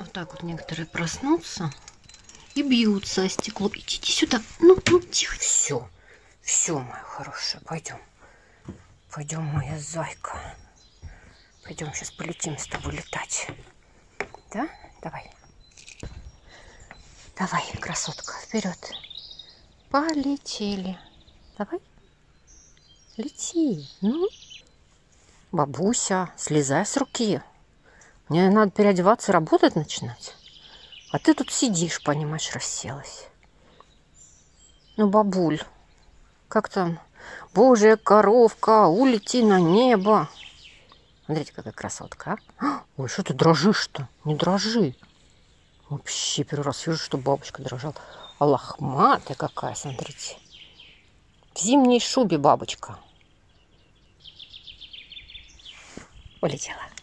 Вот так вот некоторые проснутся и бьются о стекло. Идите сюда. Ну, тихо. Все. Все, моя хорошая. Пойдем. Пойдем, моя зайка. Пойдем, сейчас полетим с тобой летать. Да? Давай. Давай, красотка, вперед. Полетели. Давай. Лети. Ну. Бабуся, слезай с руки. Мне надо переодеваться и работать начинать. А ты тут сидишь, понимаешь, расселась. Ну, бабуль, как там? Божья коровка, улети на небо. Смотрите, какая красотка, а? Ой, что ты дрожишь-то? Не дрожи. Вообще первый раз вижу, что бабочка дрожала. А лохматая какая, смотрите. В зимней шубе бабочка. Полетела.